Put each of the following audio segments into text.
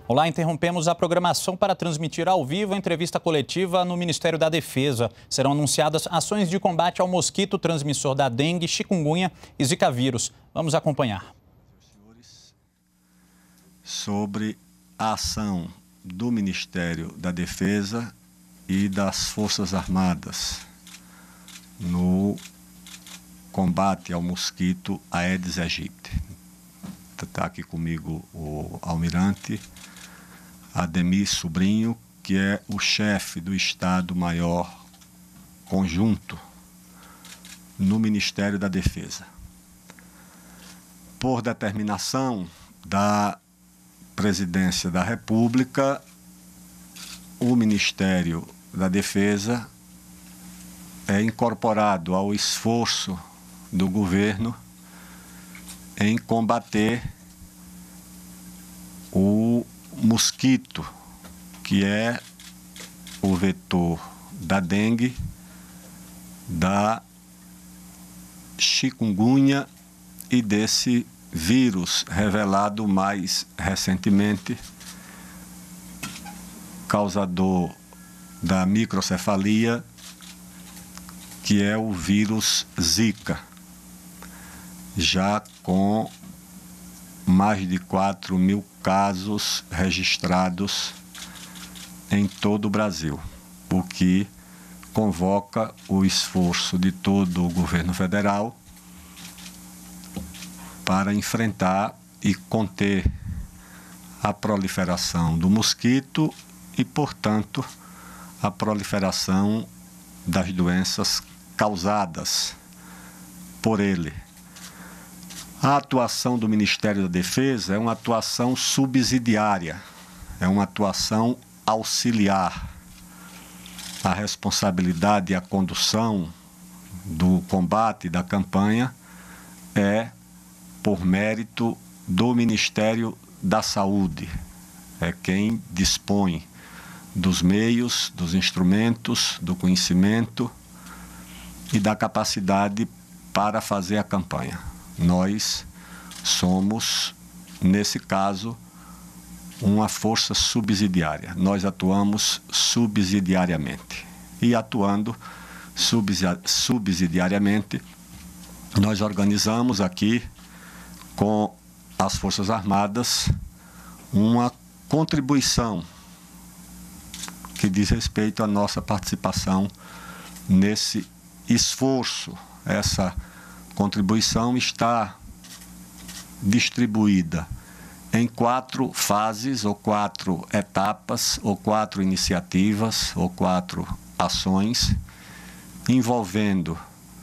Olá, interrompemos a programação para transmitir ao vivo a entrevista coletiva no Ministério da Defesa. Serão anunciadas ações de combate ao mosquito transmissor da dengue, chikungunya e zika vírus. Vamos acompanhar. Sobre a ação do Ministério da Defesa e das Forças Armadas no combate ao mosquito Aedes aegypti. Está aqui comigo o almirante Ademir Sobrinho, que é o chefe do Estado-Maior Conjunto no Ministério da Defesa. Por determinação da Presidência da República, o Ministério da Defesa é incorporado ao esforço do governo em combater o mosquito, que é o vetor da dengue, da chikungunya e desse vírus revelado mais recentemente, causador da microcefalia, que é o vírus Zika, já com mais de 4.000 casos registrados em todo o Brasil, o que convoca o esforço de todo o governo federal para enfrentar e conter a proliferação do mosquito e, portanto, a proliferação das doenças causadas por ele. A atuação do Ministério da Defesa é uma atuação subsidiária, é uma atuação auxiliar. A responsabilidade e a condução do combate da campanha é por mérito do Ministério da Saúde. É quem dispõe dos meios, dos instrumentos, do conhecimento e da capacidade para fazer a campanha. Nós somos, nesse caso, uma força subsidiária. Nós atuamos subsidiariamente. E atuando subsidiariamente, nós organizamos aqui, com as Forças Armadas, uma contribuição que diz respeito à nossa participação nesse esforço. Essa contribuição está distribuída em 4 fases, ou 4 etapas, ou 4 iniciativas, ou 4 ações, envolvendo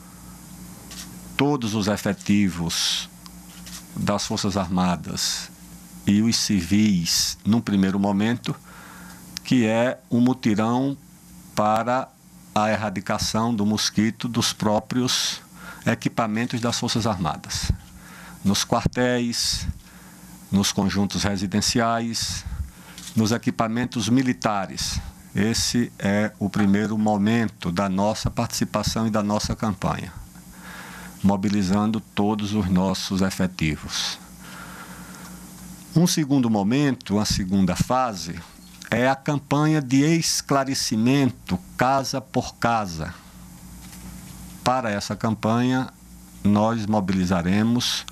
todos os efetivos das Forças Armadas e os civis, num primeiro momento, que é um mutirão para a erradicação do mosquito dos próprios equipamentos das Forças Armadas, nos quartéis, nos conjuntos residenciais, nos equipamentos militares. Esse é o primeiro momento da nossa participação e da nossa campanha, mobilizando todos os nossos efetivos. Um segundo momento, uma segunda fase, é a campanha de esclarecimento casa por casa. Para essa campanha, nós mobilizaremos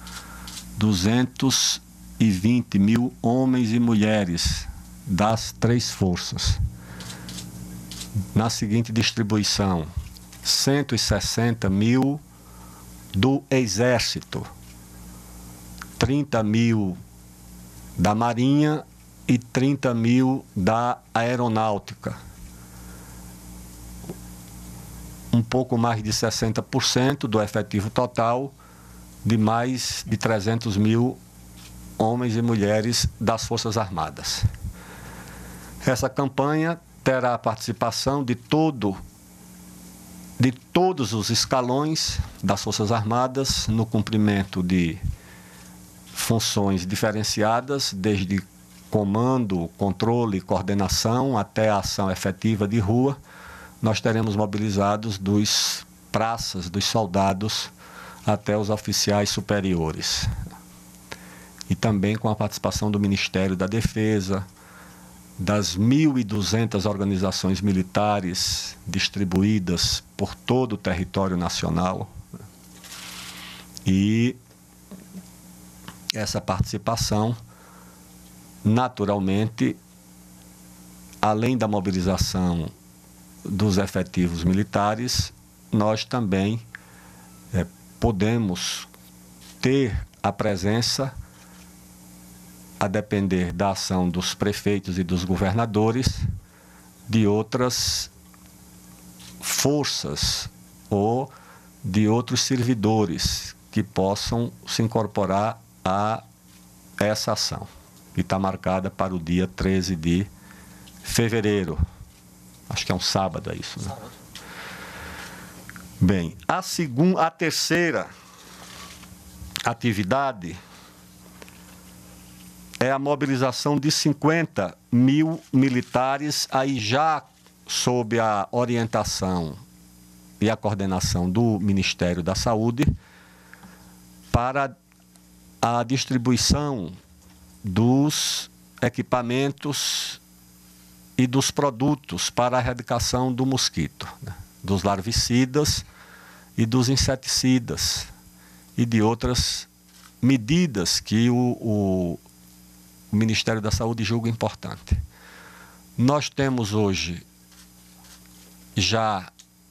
220 mil homens e mulheres das 3 forças. Na seguinte distribuição: 160 mil do Exército, 30 mil da Marinha e 30 mil da Aeronáutica. Um pouco mais de 60% do efetivo total de mais de 300 mil homens e mulheres das Forças Armadas. Essa campanha terá a participação de todos os escalões das Forças Armadas no cumprimento de funções diferenciadas, desde comando, controle e coordenação até a ação efetiva de rua. Nós teremos mobilizados dos praças, dos soldados, até os oficiais superiores. E também com a participação do Ministério da Defesa, das 1.200 organizações militares distribuídas por todo o território nacional. E essa participação, naturalmente, além da mobilização dos efetivos militares, nós também podemos ter a presença, a depender da ação dos prefeitos e dos governadores, de outras forças ou de outros servidores que possam se incorporar a essa ação, que está marcada para o dia 13 de fevereiro. Acho que é um sábado, é isso, né? Bem, a terceira atividade é a mobilização de 50 mil militares, aí já sob a orientação e a coordenação do Ministério da Saúde, para a distribuição dos equipamentos e dos produtos para a erradicação do mosquito, né? Dos larvicidas e dos inseticidas e de outras medidas que o Ministério da Saúde julga importante. Nós temos hoje já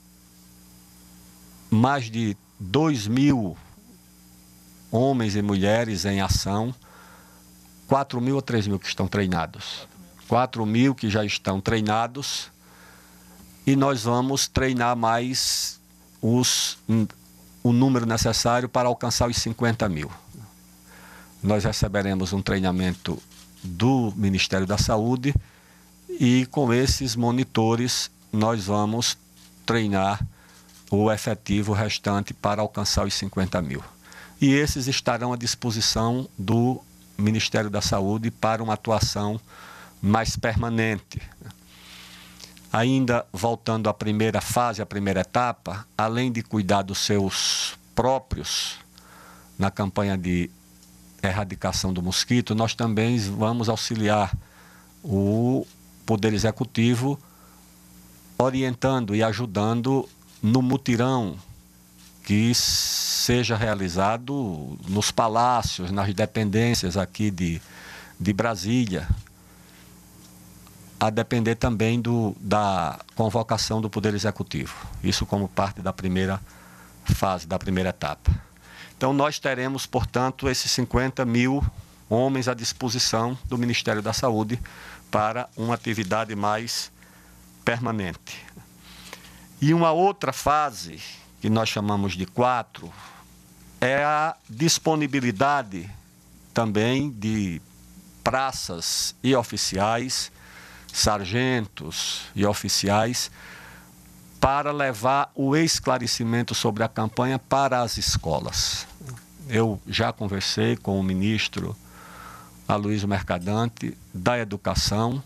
mais de 2.000 homens e mulheres em ação, 4.000 ou 3.000 que estão treinados. 4.000 que já estão treinados, e nós vamos treinar mais o número necessário para alcançar os 50 mil. Nós receberemos um treinamento do Ministério da Saúde e com esses monitores nós vamos treinar o efetivo restante para alcançar os 50 mil. E esses estarão à disposição do Ministério da Saúde para uma atuação mais permanente. Ainda voltando à primeira fase, à primeira etapa, além de cuidar dos seus próprios na campanha de erradicação do mosquito, nós também vamos auxiliar o Poder Executivo orientando e ajudando no mutirão que seja realizado nos palácios, nas dependências aqui de Brasília, a depender também da convocação do Poder Executivo. Isso como parte da primeira fase, da primeira etapa. Então, nós teremos, portanto, esses 50 mil homens à disposição do Ministério da Saúde para uma atividade mais permanente. E uma outra fase, que nós chamamos de 4, é a disponibilidade também de praças e oficiais, sargentos e oficiais, para levar o esclarecimento sobre a campanha para as escolas. Eu já conversei com o ministro Aloysio Mercadante da Educação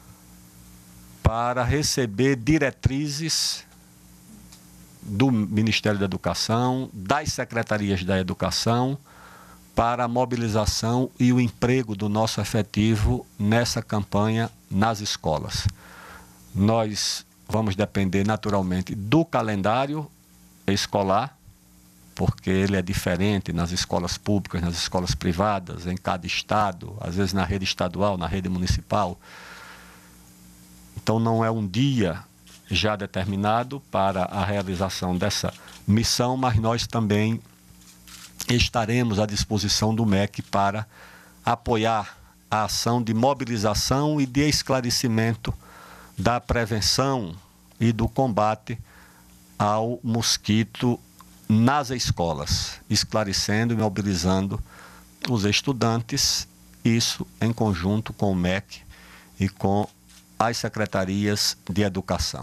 para receber diretrizes do Ministério da Educação, das secretarias da Educação, para a mobilização e o emprego do nosso efetivo nessa campanha nas escolas. Nós vamos depender naturalmente do calendário escolar, porque ele é diferente nas escolas públicas, nas escolas privadas, em cada estado, às vezes na rede estadual, na rede municipal. Então não é um dia já determinado para a realização dessa missão, mas nós também estaremos à disposição do MEC para apoiar a ação de mobilização e de esclarecimento da prevenção e do combate ao mosquito nas escolas, esclarecendo e mobilizando os estudantes, isso em conjunto com o MEC e com as secretarias de educação.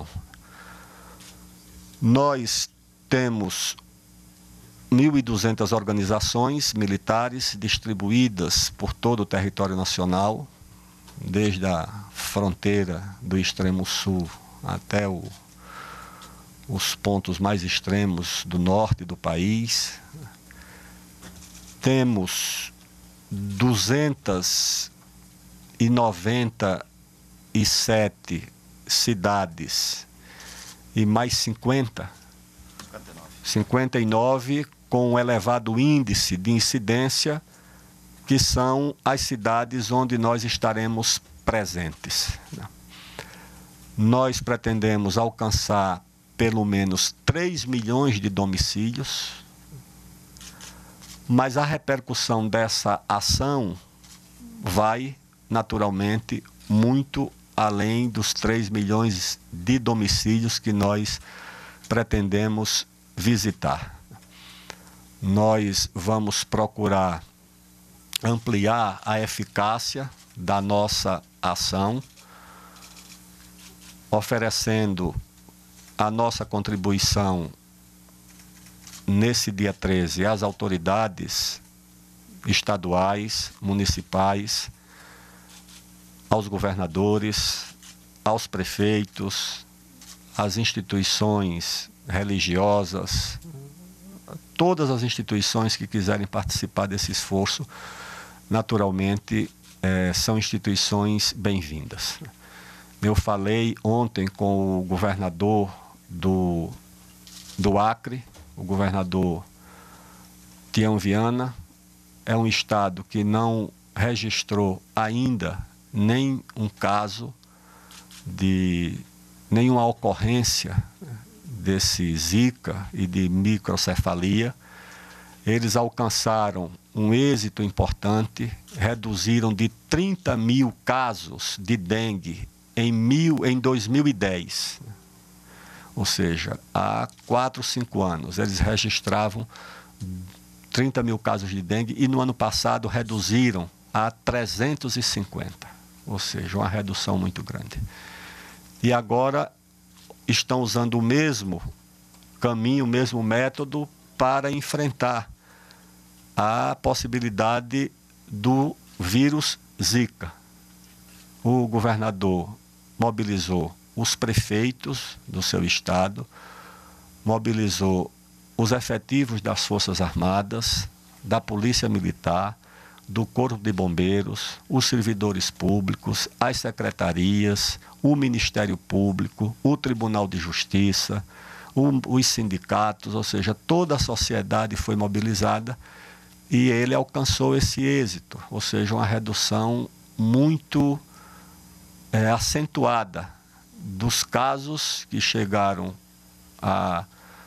Nós temos 1.200 organizações militares distribuídas por todo o território nacional, desde a fronteira do extremo sul até os pontos mais extremos do norte do país. Temos 290 57 cidades e mais 59 com um elevado índice de incidência, que são as cidades onde nós estaremos presentes. Nós pretendemos alcançar pelo menos 3 milhões de domicílios, mas a repercussão dessa ação vai, naturalmente, muito além dos 3 milhões de domicílios que nós pretendemos visitar. Nós vamos procurar ampliar a eficácia da nossa ação, oferecendo a nossa contribuição nesse dia 13 às autoridades estaduais, municipais, aos governadores, aos prefeitos, às instituições religiosas, todas as instituições que quiserem participar desse esforço, naturalmente, são instituições bem-vindas. Eu falei ontem com o governador do Acre, o governador Tião Viana. É um estado que não registrou ainda nem um caso de nenhuma ocorrência desse Zika e de microcefalia. Eles alcançaram um êxito importante, reduziram de 30 mil casos de dengue em 2010. Ou seja, há 4, 5 anos, eles registravam 30 mil casos de dengue e no ano passado reduziram a 350. Ou seja, uma redução muito grande. E agora estão usando o mesmo caminho, o mesmo método para enfrentar a possibilidade do vírus Zika. O governador mobilizou os prefeitos do seu estado, mobilizou os efetivos das Forças Armadas, da Polícia Militar, do Corpo de Bombeiros, os servidores públicos, as secretarias, o Ministério Público, o Tribunal de Justiça, os sindicatos, ou seja, toda a sociedade foi mobilizada e ele alcançou esse êxito, ou seja, uma redução muito acentuada dos casos que chegaram a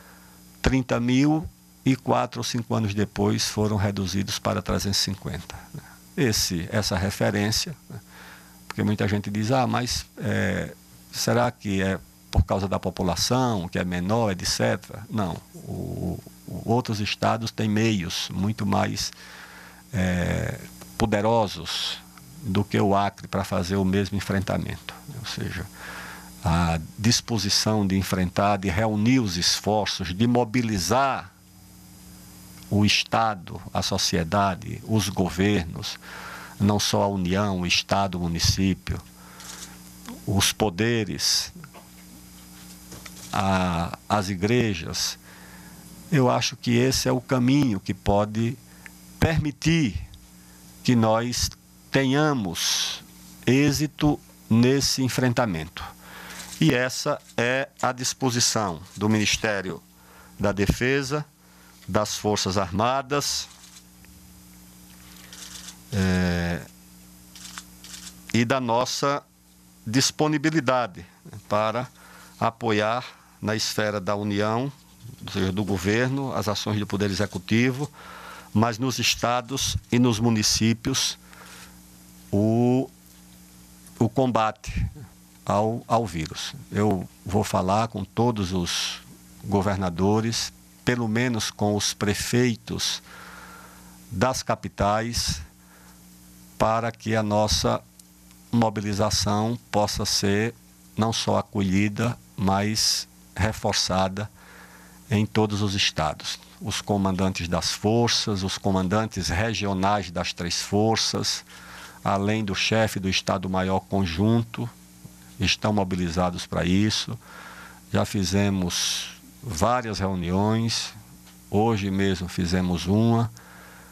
30 mil e 4 ou 5 anos depois foram reduzidos para 350. Essa referência, porque muita gente diz, mas será que é por causa da população, que é menor, etc. Não, outros estados têm meios muito mais poderosos do que o Acre para fazer o mesmo enfrentamento. Ou seja, a disposição de enfrentar, de reunir os esforços, de mobilizar o Estado, a sociedade, os governos, não só a União, o Estado, o município, os poderes, as igrejas. Eu acho que esse é o caminho que pode permitir que nós tenhamos êxito nesse enfrentamento. E essa é a disposição do Ministério da Defesa, das Forças Armadas e da nossa disponibilidade para apoiar na esfera da União, ou seja, do governo, as ações do Poder Executivo, mas nos estados e nos municípios o combate ao vírus. Eu vou falar com todos os governadores, pelo menos com os prefeitos das capitais, para que a nossa mobilização possa ser não só acolhida, mas reforçada em todos os estados. Os comandantes das forças, os comandantes regionais das 3 forças, além do chefe do Estado-Maior Conjunto, estão mobilizados para isso. Já fizemos várias reuniões, hoje mesmo fizemos uma,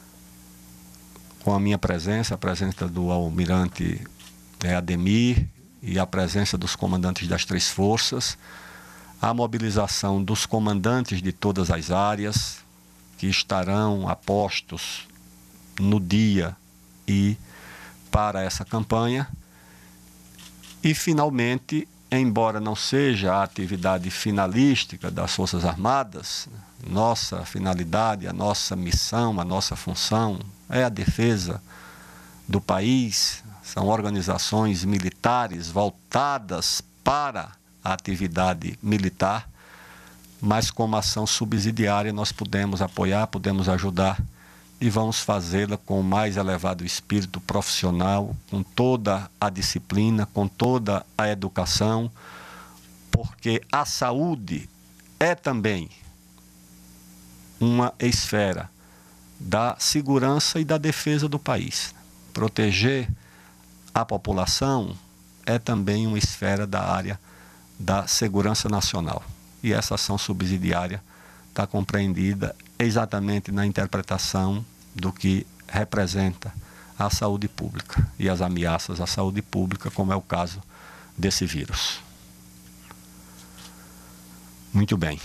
com a minha presença, a presença do almirante Ademir e a presença dos comandantes das 3 forças, a mobilização dos comandantes de todas as áreas, que estarão apostos no dia e para essa campanha. E, finalmente, embora não seja a atividade finalística das Forças Armadas, nossa finalidade, a nossa missão, a nossa função é a defesa do país. São organizações militares voltadas para a atividade militar, mas como ação subsidiária nós podemos apoiar, podemos ajudar e vamos fazê-la com o mais elevado espírito profissional, com toda a disciplina, com toda a educação, porque a saúde é também uma esfera da segurança e da defesa do país. Proteger a população é também uma esfera da área da segurança nacional. E essa ação subsidiária está compreendida exatamente na interpretação do que representa a saúde pública e as ameaças à saúde pública, como é o caso desse vírus. Muito bem.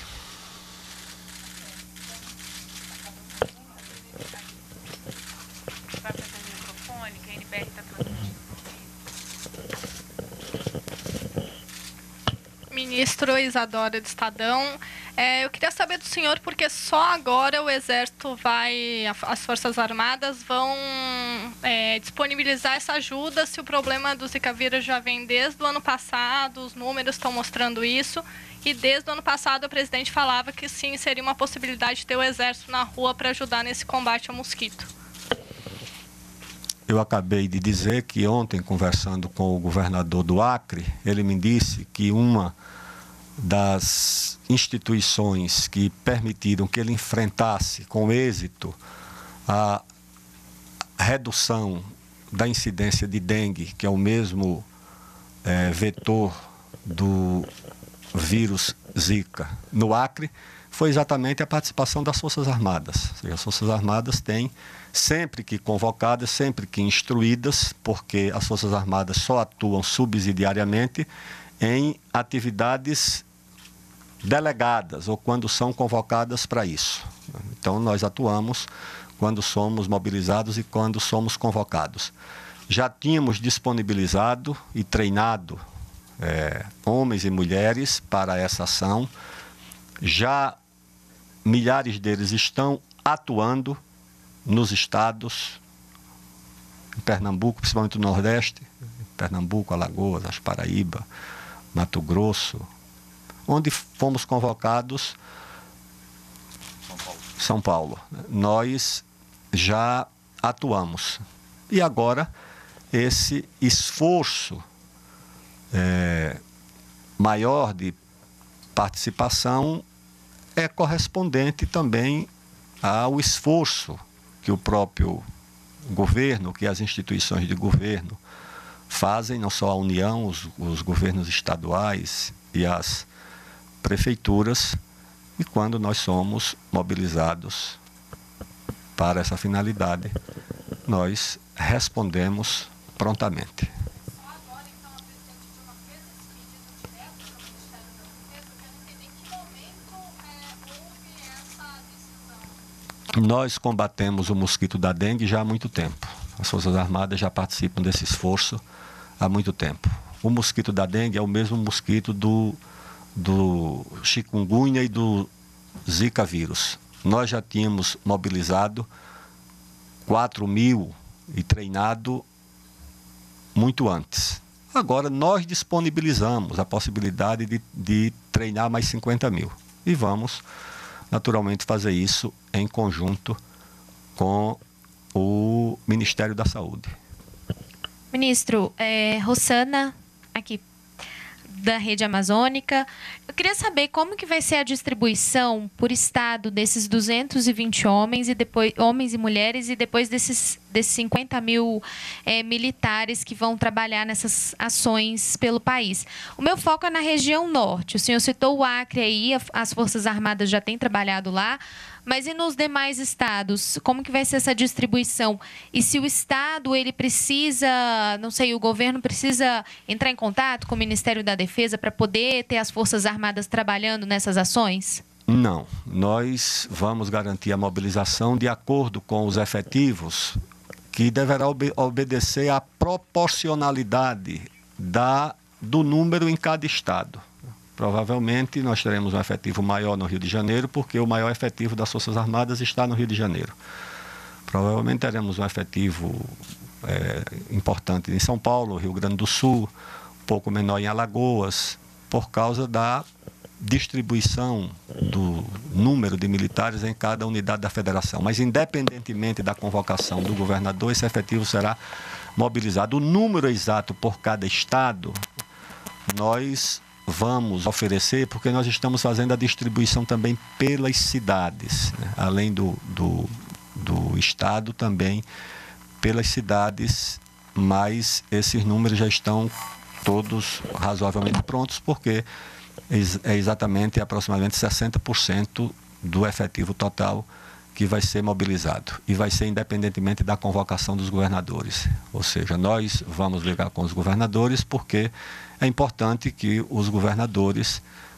Ministro Isadora do Estadão, eu queria saber do senhor porque só agora o Exército as Forças Armadas vão disponibilizar essa ajuda, se o problema do Zika vírus já vem desde o ano passado, os números estão mostrando isso, e desde o ano passado o presidente falava que sim, seria uma possibilidade de ter o Exército na rua para ajudar nesse combate ao mosquito. Eu acabei de dizer que ontem, conversando com o governador do Acre, ele me disse que uma das instituições que permitiram que ele enfrentasse com êxito a redução da incidência de dengue, que é o mesmo vetor do vírus Zika no Acre, foi exatamente a participação das Forças Armadas. Ou seja, as Forças Armadas têm, sempre que convocadas, sempre que instruídas, porque as Forças Armadas só atuam subsidiariamente em atividades delegadas ou quando são convocadas para isso. Então, nós atuamos quando somos mobilizados e quando somos convocados. Já tínhamos disponibilizado e treinado homens e mulheres para essa ação. Já milhares deles estão atuando nos estados, em Pernambuco, principalmente no Nordeste, Pernambuco, Alagoas, as Paraíba, Mato Grosso, onde fomos convocados, São Paulo. Nós já atuamos. E agora, esse esforço maior de participação é correspondente também ao esforço que o próprio governo, que as instituições de governo fazem, não só a União, os governos estaduais e as prefeituras, e quando nós somos mobilizados para essa finalidade, nós respondemos prontamente. Nós combatemos o mosquito da dengue já há muito tempo. As Forças Armadas já participam desse esforço há muito tempo. O mosquito da dengue é o mesmo mosquito do chikungunya e do Zika vírus. Nós já tínhamos mobilizado 4.000 e treinado muito antes. Agora, nós disponibilizamos a possibilidade de treinar mais 50.000. E vamos, naturalmente, fazer isso em conjunto com o Ministério da Saúde. Ministro, Rosana, aqui da Rede Amazônica. Eu queria saber como que vai ser a distribuição por estado desses 220 homens e mulheres e depois desses 50.000 militares que vão trabalhar nessas ações pelo país. O meu foco é na região norte. O senhor citou o Acre aí, as Forças Armadas já têm trabalhado lá. Mas e nos demais estados? Como que vai ser essa distribuição? E se o estado, ele precisa, não sei, o governo precisa entrar em contato com o Ministério da Defesa para poder ter as Forças Armadas trabalhando nessas ações? Não, nós vamos garantir a mobilização de acordo com os efetivos, que deverá obedecer à proporcionalidade do número em cada estado. Provavelmente nós teremos um efetivo maior no Rio de Janeiro, porque o maior efetivo das Forças Armadas está no Rio de Janeiro. Provavelmente teremos um efetivo importante em São Paulo, Rio Grande do Sul, um pouco menor em Alagoas, por causa da distribuição do número de militares em cada unidade da federação. Mas, independentemente da convocação do governador, esse efetivo será mobilizado. O número exato por cada estado, nós vamos oferecer, porque nós estamos fazendo a distribuição também pelas cidades, né? Além do estado, também pelas cidades, mas esses números já estão todos razoavelmente prontos, porque é exatamente aproximadamente 60% do efetivo total que vai ser mobilizado. E vai ser independentemente da convocação dos governadores. Ou seja, nós vamos ligar com os governadores, porque é importante que os governadores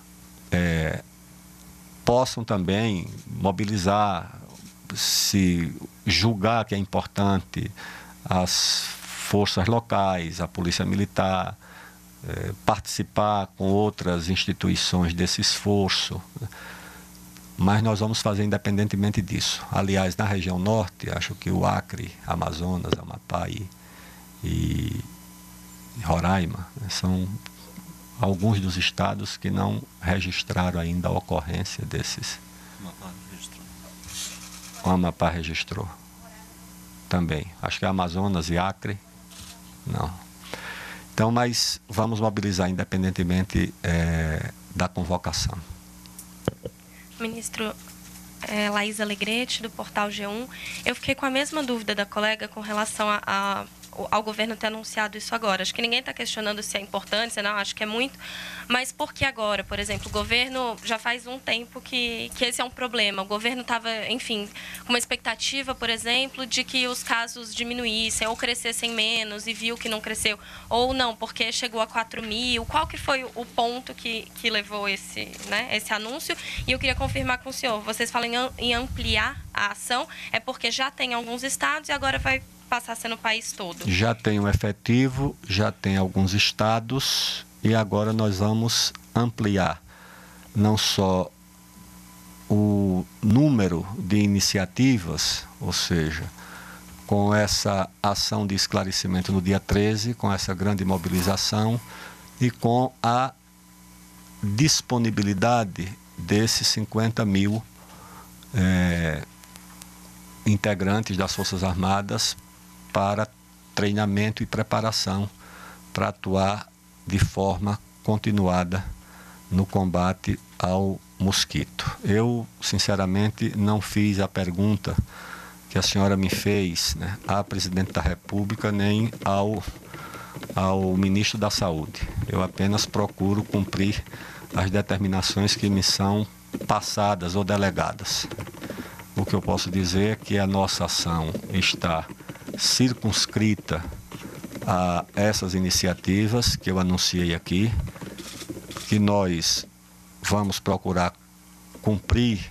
possam também mobilizar, se julgar que é importante, as forças locais, a polícia militar, participar com outras instituições desse esforço, mas nós vamos fazer independentemente disso. Aliás, na região norte, acho que o Acre, Amazonas, Amapá e Roraima, né, são alguns dos estados que não registraram ainda a ocorrência desses. O Amapá registrou também. Acho que Amazonas e Acre, não. Então, mas vamos mobilizar independentemente da convocação. Ministro, Laís Alegrete, do Portal G1. Eu fiquei com a mesma dúvida da colega com relação ao governo ter anunciado isso agora. Acho que ninguém está questionando se é importante, se não, acho que é muito. Mas por que agora? Por exemplo, o governo já faz um tempo que esse é um problema. O governo estava, enfim, com uma expectativa, por exemplo, de que os casos diminuíssem ou crescessem menos e viu que não cresceu. Ou não, porque chegou a 4.000. Qual que foi o ponto que levou esse anúncio? E eu queria confirmar com o senhor. Vocês falam em ampliar a ação, é porque já tem alguns estados e agora vai passar a ser no país todo? Já tem um efetivo, já tem alguns estados e agora nós vamos ampliar não só o número de iniciativas, ou seja, com essa ação de esclarecimento no dia 13, com essa grande mobilização e com a disponibilidade desses 50.000 integrantes das Forças Armadas para treinamento e preparação para atuar de forma continuada no combate ao mosquito. Eu, sinceramente, não fiz a pergunta que a senhora me fez, né, à Presidente da República nem ao Ministro da Saúde. Eu apenas procuro cumprir as determinações que me são passadas ou delegadas. O que eu posso dizer é que a nossa ação está circunscrita a essas iniciativas que eu anunciei aqui, que nós vamos procurar cumprir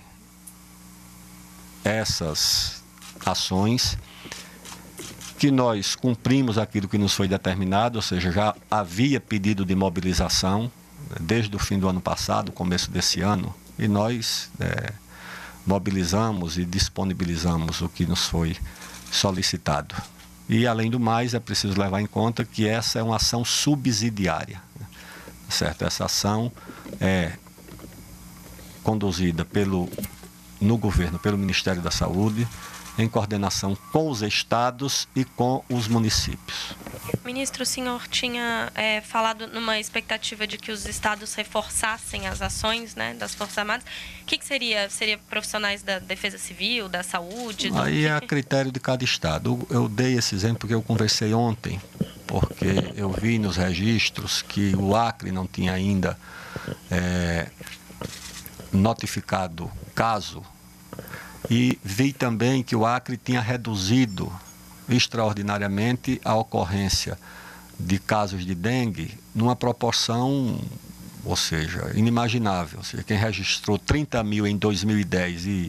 essas ações, que nós cumprimos aquilo que nos foi determinado, ou seja, já havia pedido de mobilização desde o fim do ano passado, começo desse ano, e nós mobilizamos e disponibilizamos o que nos foi solicitado. E, além do mais, é preciso levar em conta que essa é uma ação subsidiária, certo? Essa ação é conduzida no governo, pelo Ministério da Saúde, em coordenação com os estados e com os municípios. Ministro, o senhor tinha falado numa expectativa de que os estados reforçassem as ações, né, das Forças Armadas. O que seria? Seria profissionais da Defesa Civil, da Saúde? Aí é a critério de cada estado. Eu dei esse exemplo porque eu conversei ontem, porque eu vi nos registros que o Acre não tinha ainda notificado caso E vi também que o Acre tinha reduzido extraordinariamente a ocorrência de casos de dengue numa proporção, ou seja, inimaginável. Ou seja, quem registrou 30 mil em 2010 e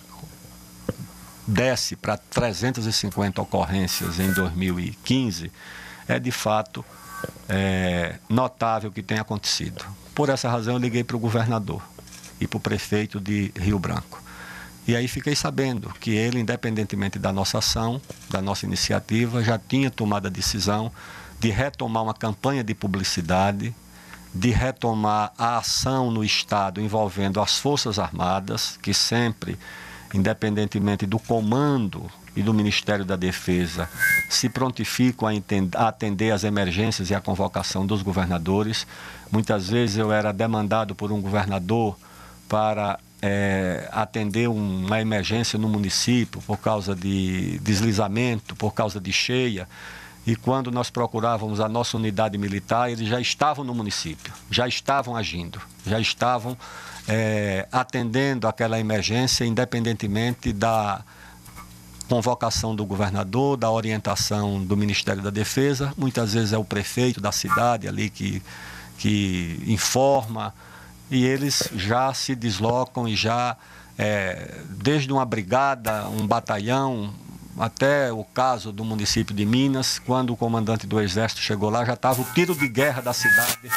desce para 350 ocorrências em 2015, é de fato notável que tenha acontecido. Por essa razão eu liguei para o governador e para o prefeito de Rio Branco. E aí fiquei sabendo que ele, independentemente da nossa ação, da nossa iniciativa, já tinha tomado a decisão de retomar uma campanha de publicidade, de retomar a ação no Estado envolvendo as Forças Armadas, que sempre, independentemente do comando e do Ministério da Defesa, se prontificam a atender às emergências e à convocação dos governadores. Muitas vezes eu era demandado por um governador para atender uma emergência no município por causa de deslizamento, por causa de cheia. E quando nós procurávamos a nossa unidade militar, eles já estavam no município, já estavam agindo, já estavam atendendo aquela emergência, independentemente da convocação do governador, da orientação do Ministério da Defesa. Muitas vezes é o prefeito da cidade ali que informa, e eles já se deslocam e já, desde uma brigada, um batalhão, até o caso do município de Minas, quando o comandante do Exército chegou lá, já estava o tiro de guerra da cidade.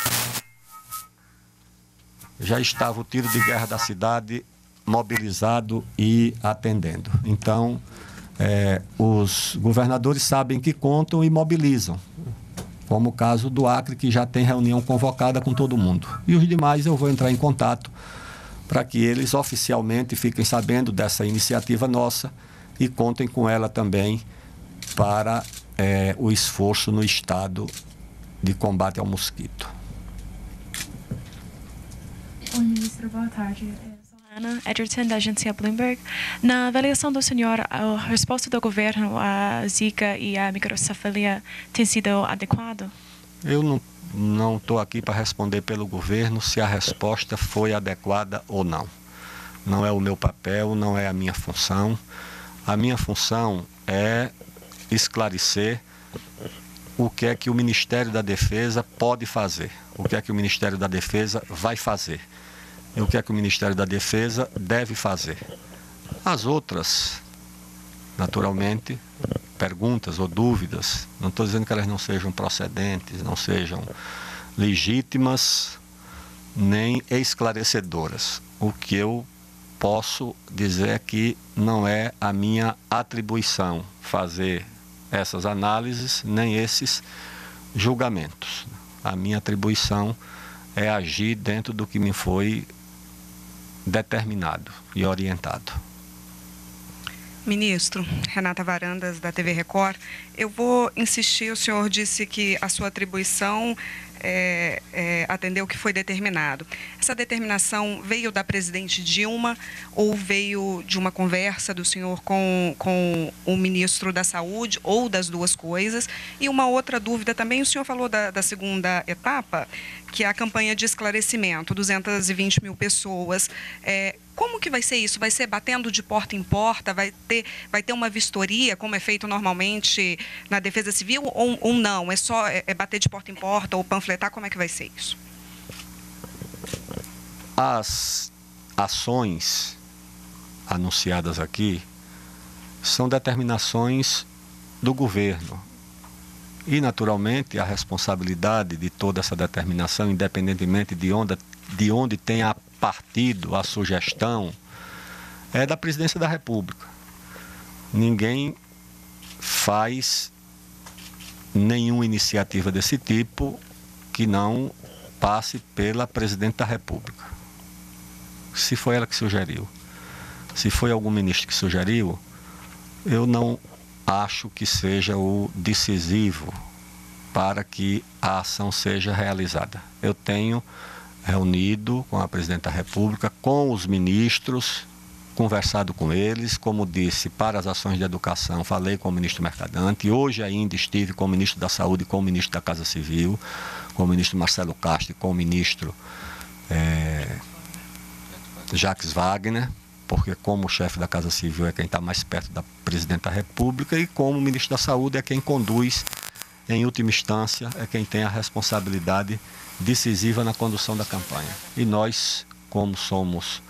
Já estava o tiro de guerra da cidade mobilizado e atendendo. Então, os governadores sabem que contam e mobilizam, como o caso do Acre, que já tem reunião convocada com todo mundo. E os demais eu vou entrar em contato para que eles oficialmente fiquem sabendo dessa iniciativa nossa e contem com ela também para o esforço no estado de combate ao mosquito. Oi, ministro, boa tarde. Ana Edgerton, da agência Bloomberg. Na avaliação do senhor, a resposta do governo à Zika e à microcefalia tem sido adequada? Eu não estou aqui para responder pelo governo se a resposta foi adequada ou não. Não é o meu papel, não é a minha função. A minha função é esclarecer o que é que o Ministério da Defesa pode fazer, o que é que o Ministério da Defesa vai fazer e o que é que o Ministério da Defesa deve fazer. As outras, naturalmente, perguntas ou dúvidas, não estou dizendo que elas não sejam procedentes, não sejam legítimas, nem esclarecedoras. O que eu posso dizer é que não é a minha atribuição fazer essas análises, nem esses julgamentos. A minha atribuição é agir dentro do que me foi determinado e orientado. Ministro, Renata Varandas, da TV Record, eu vou insistir, o senhor disse que a sua atribuição atender o que foi determinado. Essa determinação veio da presidente Dilma ou veio de uma conversa do senhor com o ministro da Saúde, ou das duas coisas? E uma outra dúvida também, o senhor falou da segunda etapa, que é a campanha de esclarecimento, 220 mil pessoas. Como que vai ser isso? Vai ser batendo de porta em porta? Vai ter uma vistoria, como é feito normalmente na Defesa Civil, ou não? É só bater de porta em porta ou panfletar? Como é que vai ser isso? As ações anunciadas aqui são determinações do governo. E, naturalmente, a responsabilidade de toda essa determinação, independentemente de onde tenha partido a sugestão, é da Presidência da República. Ninguém faz nenhuma iniciativa desse tipo que não passe pela Presidente da República. Se foi ela que sugeriu, se foi algum ministro que sugeriu, eu não acho que seja o decisivo para que a ação seja realizada. Eu tenho reunido com a Presidente da República, com os ministros, conversado com eles, como disse, para as ações de educação, falei com o ministro Mercadante, hoje ainda estive com o ministro da Saúde, com o ministro da Casa Civil, com o ministro Marcelo Castro e com o ministro Jacques Wagner, porque como chefe da Casa Civil é quem está mais perto da Presidente da República e como Ministro da Saúde é quem conduz, em última instância, é quem tem a responsabilidade decisiva na condução da campanha. E nós, como somos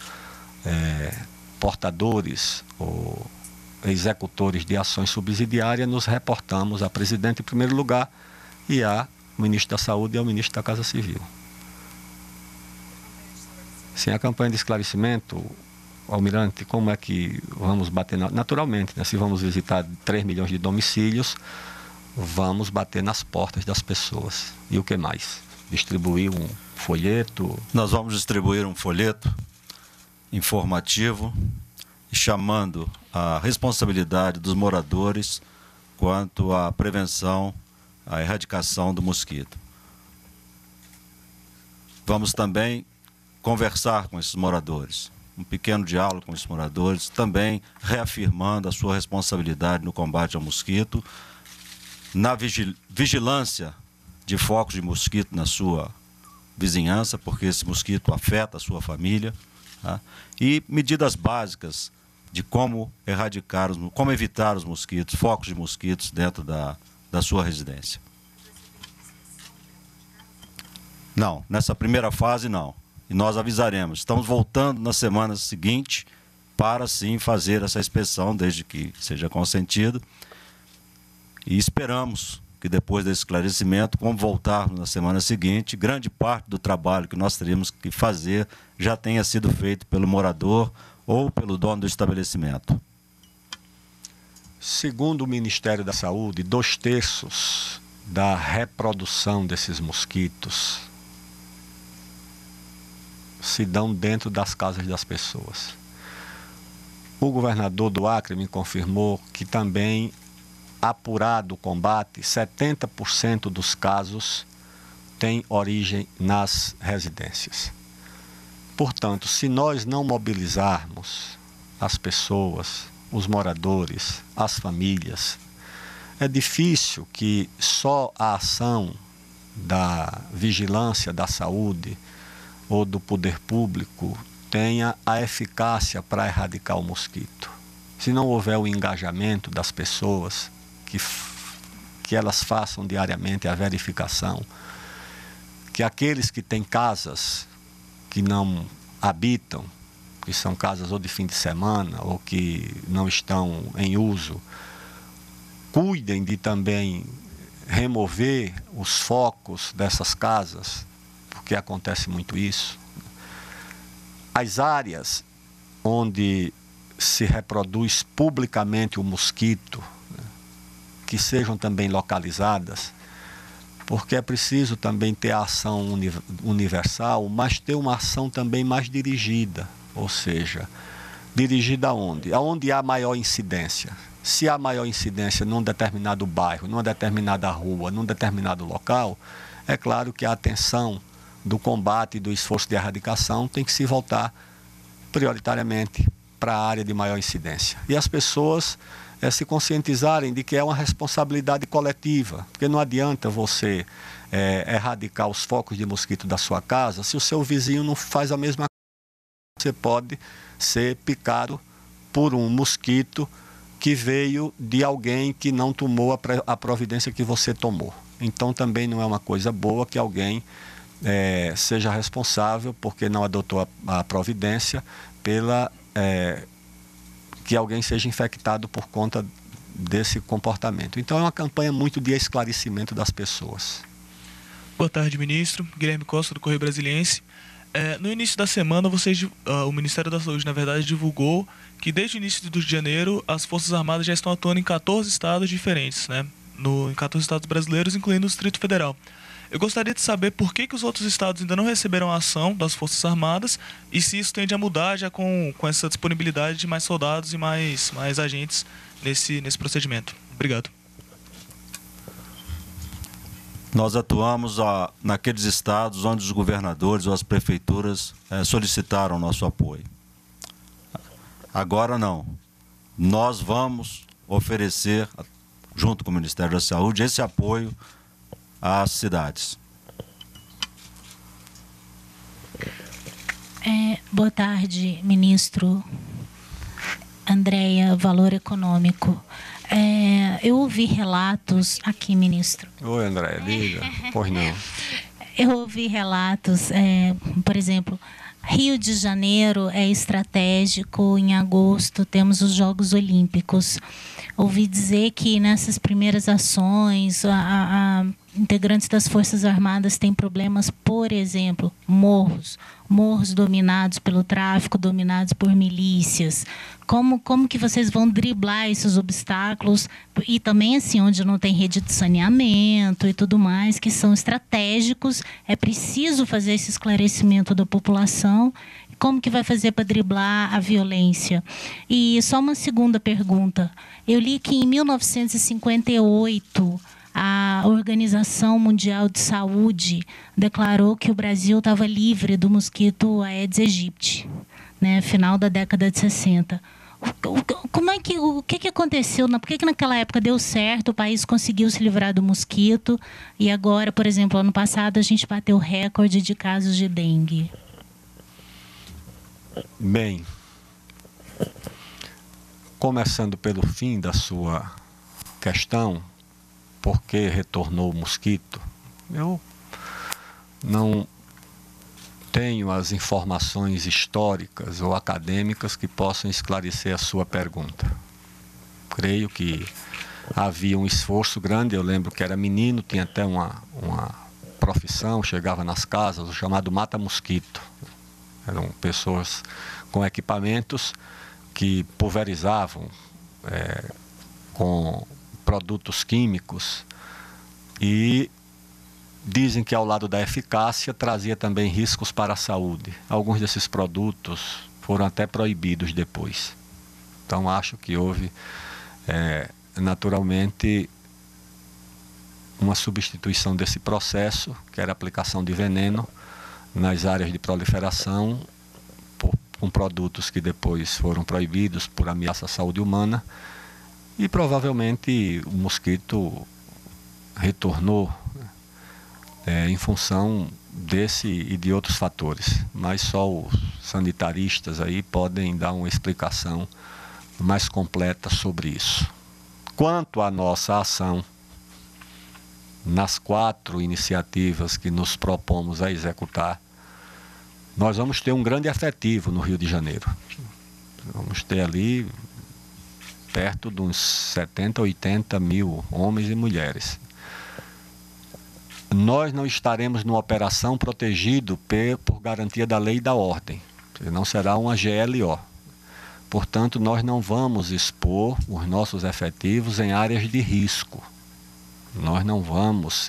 portadores ou executores de ações subsidiárias, nos reportamos à Presidente em primeiro lugar e ao Ministro da Saúde e ao Ministro da Casa Civil. Sim, a campanha de esclarecimento, Almirante, como é que vamos bater naturalmente, né? Se vamos visitar 3 milhões de domicílios, vamos bater nas portas das pessoas. E o que mais? Distribuir um folheto? Nós vamos distribuir um folheto informativo, chamando a responsabilidade dos moradores quanto à prevenção, à erradicação do mosquito. Vamos também conversar com esses moradores, um pequeno diálogo com esses moradores, também reafirmando a sua responsabilidade no combate ao mosquito, na vigilância de focos de mosquito na sua vizinhança, porque esse mosquito afeta a sua família, tá? E medidas básicas de como erradicar, como evitar os mosquitos, focos de mosquitos dentro da sua residência. Não, nessa primeira fase não. E nós avisaremos. Estamos voltando na semana seguinte para sim fazer essa inspeção, desde que seja consentido. E esperamos que depois desse esclarecimento, como voltarmos na semana seguinte, grande parte do trabalho que nós teríamos que fazer já tenha sido feito pelo morador ou pelo dono do estabelecimento. Segundo o Ministério da Saúde, 2/3 da reprodução desses mosquitos se dão dentro das casas das pessoas. O governador do Acre me confirmou que também, apurado o combate, 70% dos casos têm origem nas residências. Portanto, se nós não mobilizarmos as pessoas, os moradores, as famílias, é difícil que só a ação da vigilância da saúde ou do poder público tenha a eficácia para erradicar o mosquito. Se não houver o engajamento das pessoas, que elas façam diariamente a verificação, que aqueles que têm casas que não habitam, que são casas ou de fim de semana ou que não estão em uso, cuidem de também remover os focos dessas casas, porque acontece muito isso. As áreas onde se reproduz publicamente o mosquito, que sejam também localizadas, porque é preciso também ter a ação universal, mas ter uma ação também mais dirigida, ou seja, dirigida aonde? Aonde há maior incidência. Se há maior incidência num determinado bairro, numa determinada rua, num determinado local, é claro que a atenção do combate e do esforço de erradicação tem que se voltar prioritariamente para a área de maior incidência. E as pessoas se conscientizarem de que é uma responsabilidade coletiva, porque não adianta você erradicar os focos de mosquito da sua casa se o seu vizinho não faz a mesma coisa. Você pode ser picado por um mosquito que veio de alguém que não tomou a providência que você tomou. Então também não é uma coisa boa que alguém seja responsável porque não adotou a providência que alguém seja infectado por conta desse comportamento. Então é uma campanha muito de esclarecimento das pessoas. Boa tarde, ministro. Guilherme Costa, do Correio Brasiliense. No início da semana, o Ministério da Saúde, na verdade, divulgou que desde o início de janeiro as Forças Armadas já estão atuando em 14 estados diferentes, né? Em 14 estados brasileiros, incluindo o Distrito Federal. Eu gostaria de saber por que os outros estados ainda não receberam a ação das Forças Armadas e se isso tende a mudar já com essa disponibilidade de mais soldados e mais agentes nesse procedimento. Obrigado. Nós atuamos naqueles estados onde os governadores ou as prefeituras solicitaram nosso apoio. Agora não. Nós vamos oferecer, junto com o Ministério da Saúde, esse apoio às cidades. Boa tarde, ministro Andréia, Valor Econômico. Eu ouvi relatos aqui, ministro. Oi, Andréia, diga. Pois não. Eu ouvi relatos, por exemplo, Rio de Janeiro é estratégico, em agosto temos os Jogos Olímpicos. Ouvi dizer que nessas primeiras ações, integrantes das Forças Armadas têm problemas, por exemplo, morros dominados pelo tráfico, dominados por milícias. Como que vocês vão driblar esses obstáculos? E também, assim, onde não tem rede de saneamento e tudo mais, que são estratégicos, é preciso fazer esse esclarecimento da população. Como que vai fazer para driblar a violência? E só uma segunda pergunta. Eu li que em 1958, a Organização Mundial de Saúde declarou que o Brasil estava livre do mosquito Aedes aegypti, né, final da década de 60. O que aconteceu? Por que naquela época deu certo, o país conseguiu se livrar do mosquito, e agora, por exemplo, ano passado a gente bateu recorde de casos de dengue? Bem, começando pelo fim da sua questão, por que retornou o mosquito? Eu não tenho as informações históricas ou acadêmicas que possam esclarecer a sua pergunta. Creio que havia um esforço grande. Eu lembro que era menino, tinha até uma profissão, chegava nas casas, o chamado mata-mosquito. Eram pessoas com equipamentos que pulverizavam com produtos químicos, e dizem que ao lado da eficácia trazia também riscos para a saúde. Alguns desses produtos foram até proibidos depois. Então acho que houve naturalmente uma substituição desse processo, que era a aplicação de veneno nas áreas de proliferação, com produtos que depois foram proibidos por ameaça à saúde humana, e provavelmente o mosquito retornou em função desse e de outros fatores, mas só os sanitaristas aí podem dar uma explicação mais completa sobre isso. Quanto à nossa ação, nas 4 iniciativas que nos propomos a executar, nós vamos ter um grande efetivo no Rio de Janeiro. Vamos ter ali perto de uns 70, 80 mil homens e mulheres. Nós não estaremos numa operação protegido por garantia da lei e da ordem. Não será uma GLO. Portanto, nós não vamos expor os nossos efetivos em áreas de risco. Nós não vamos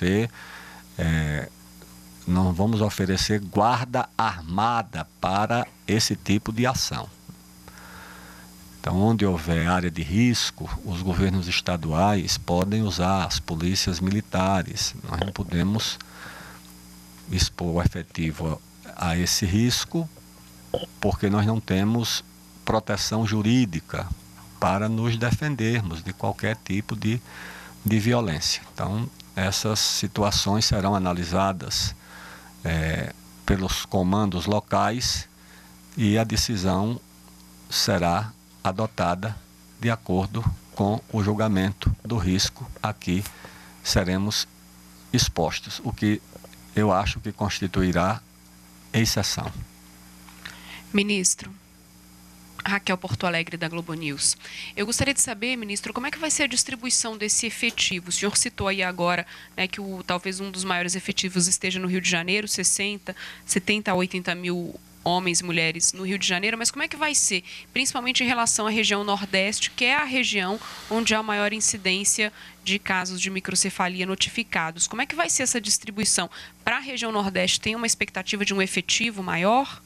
não vamos oferecer guarda armada para esse tipo de ação. Então, onde houver área de risco, os governos estaduais podem usar as polícias militares. Nós não podemos expor o efetivo a esse risco, porque nós não temos proteção jurídica para nos defendermos de qualquer tipo de violência. Então, essas situações serão analisadas pelos comandos locais, e a decisão será adotada de acordo com o julgamento do risco a que seremos expostos, o que eu acho que constituirá exceção. Ministro, Raquel Porto Alegre, da Globo News. Eu gostaria de saber, ministro, como é que vai ser a distribuição desse efetivo? O senhor citou aí agora, né, que talvez um dos maiores efetivos esteja no Rio de Janeiro, 70 a 80 mil homens e mulheres no Rio de Janeiro, mas como é que vai ser, principalmente em relação à região Nordeste, que é a região onde há a maior incidência de casos de microcefalia notificados? Como é que vai ser essa distribuição? Para a região Nordeste, tem uma expectativa de um efetivo maior?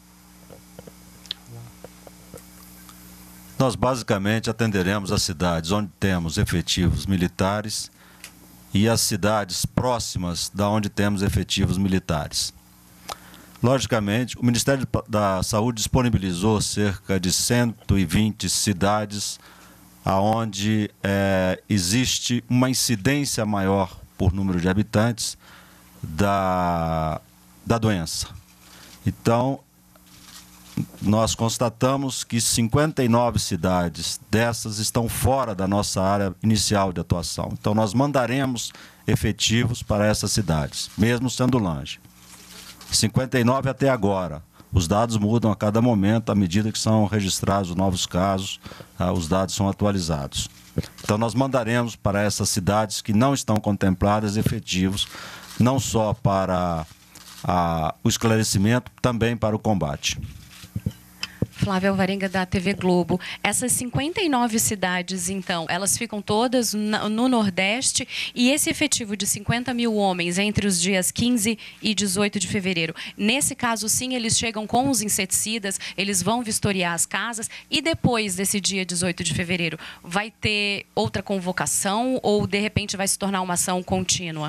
Nós basicamente atenderemos as cidades onde temos efetivos militares e as cidades próximas da onde temos efetivos militares. Logicamente, o Ministério da Saúde disponibilizou cerca de 120 cidades onde existe uma incidência maior por número de habitantes da doença. Então, nós constatamos que 59 cidades dessas estão fora da nossa área inicial de atuação. Então, nós mandaremos efetivos para essas cidades, mesmo sendo longe. 59 até agora. Os dados mudam a cada momento, à medida que são registrados novos casos, os dados são atualizados. Então, nós mandaremos para essas cidades que não estão contempladas efetivos, não só para o esclarecimento, também para o combate. Flávia Alvarenga, da TV Globo. Essas 59 cidades, então, elas ficam todas no Nordeste, e esse efetivo de 50 mil homens entre os dias 15 e 18 de fevereiro, nesse caso, sim, eles chegam com os inseticidas, eles vão vistoriar as casas, e depois desse dia 18 de fevereiro, vai ter outra convocação ou, de repente, vai se tornar uma ação contínua?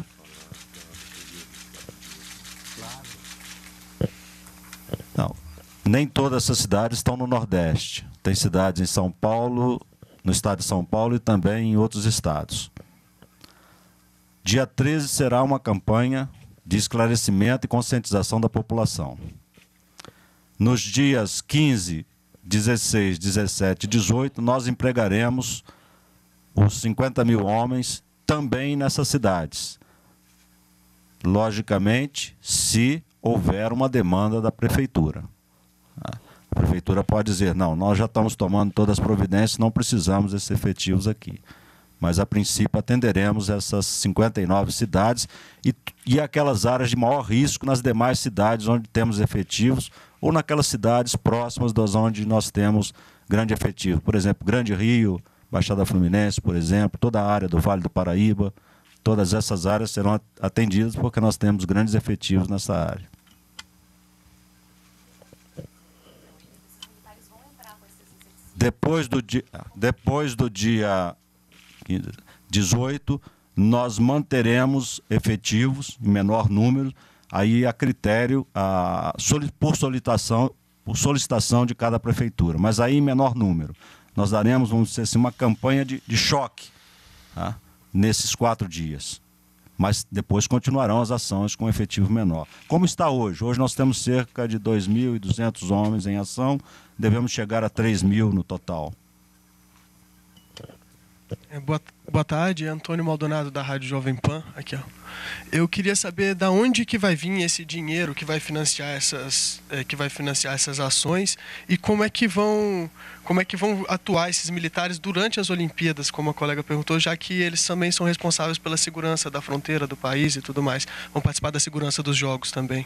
Não. Nem todas essas cidades estão no Nordeste. Tem cidades em São Paulo, no estado de São Paulo e também em outros estados. Dia 13 será uma campanha de esclarecimento e conscientização da população. Nos dias 15, 16, 17 e 18, nós empregaremos os 50 mil homens também nessas cidades. Logicamente, se houver uma demanda da prefeitura. A prefeitura pode dizer, não, nós já estamos tomando todas as providências, não precisamos desses efetivos aqui. Mas, a princípio, atenderemos essas 59 cidades e aquelas áreas de maior risco nas demais cidades onde temos efetivos ou naquelas cidades próximas das onde nós temos grande efetivo. Por exemplo, Grande Rio, Baixada Fluminense, por exemplo, toda a área do Vale do Paraíba, todas essas áreas serão atendidas porque nós temos grandes efetivos nessa área. Depois do dia 18, nós manteremos efetivos em menor número, aí a critério por solicitação de cada prefeitura, mas aí em menor número. Nós daremos, vamos dizer assim, uma campanha de choque, tá, nesses 4 dias. Mas depois continuarão as ações com efetivo menor. Como está hoje? Hoje nós temos cerca de 2.200 homens em ação, devemos chegar a 3.000 no total. Boa tarde, Antônio Maldonado, da Rádio Jovem Pan. Aqui, ó. Eu queria saber da onde que vai vir esse dinheiro que vai financiar essas ações e como é que vão atuar esses militares durante as Olimpíadas, como a colega perguntou, já que eles também são responsáveis pela segurança da fronteira do país e tudo mais. Vão participar da segurança dos Jogos também.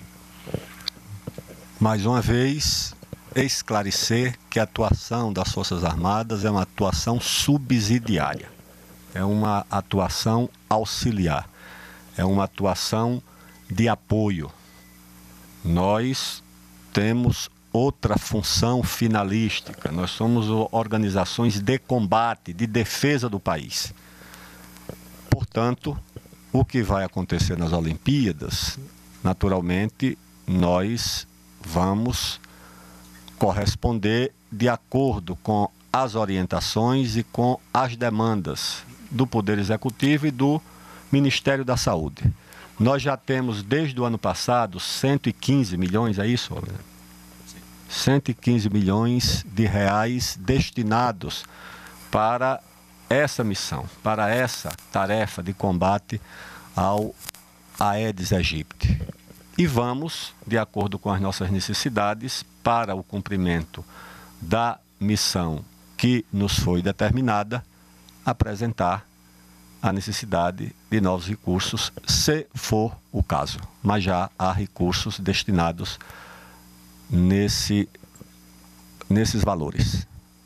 Mais uma vez, esclarecer que a atuação das Forças Armadas é uma atuação subsidiária, é uma atuação auxiliar, é uma atuação de apoio. Nós temos outra função finalística, nós somos organizações de combate, de defesa do país. Portanto, o que vai acontecer nas Olimpíadas, naturalmente, nós vamos corresponder de acordo com as orientações e com as demandas do Poder Executivo e do Ministério da Saúde. Nós já temos, desde o ano passado, 115 milhões, é isso, Olga? 115 milhões de reais destinados para essa missão, para essa tarefa de combate ao Aedes aegypti. E vamos, de acordo com as nossas necessidades, para o cumprimento da missão que nos foi determinada, apresentar a necessidade de novos recursos, se for o caso. Mas já há recursos destinados nesses valores.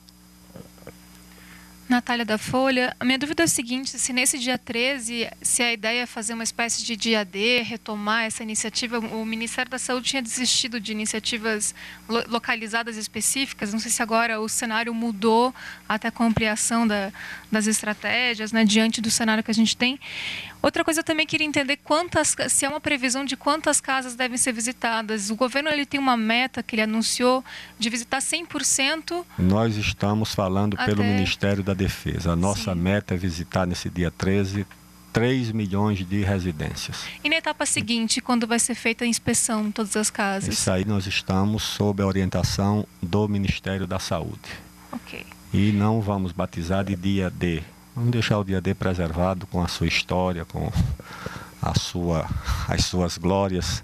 Natália da Folha, a minha dúvida é a seguinte, se nesse dia 13, se a ideia é fazer uma espécie de dia D, retomar essa iniciativa, o Ministério da Saúde tinha desistido de iniciativas localizadas específicas, não sei se agora o cenário mudou até com a ampliação das estratégias, né, diante do cenário que a gente tem. Outra coisa, eu também queria entender se é uma previsão de quantas casas devem ser visitadas. O governo ele tem uma meta que ele anunciou de visitar 100%. Nós estamos falando pelo Ministério da Defesa. A nossa meta é visitar nesse dia 13 3 milhões de residências. E na etapa seguinte, quando vai ser feita a inspeção em todas as casas? Isso aí nós estamos sob a orientação do Ministério da Saúde. Ok. E não vamos batizar de dia D. Vamos deixar o dia D preservado com a sua história, com as suas glórias.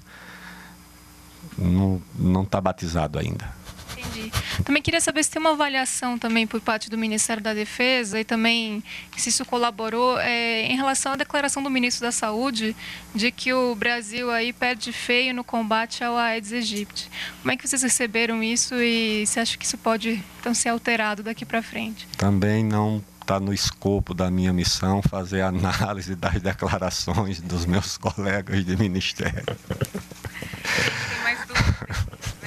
Não está batizado ainda. Entendi. Também queria saber se tem uma avaliação também por parte do Ministério da Defesa e também se isso colaborou em relação à declaração do Ministro da Saúde de que o Brasil aí perde feio no combate ao Aedes aegypti. Como é que vocês receberam isso e você acha que isso pode então ser alterado daqui para frente? Também não está no escopo da minha missão fazer análise das declarações dos meus colegas de ministério. Tem mais dúvidas?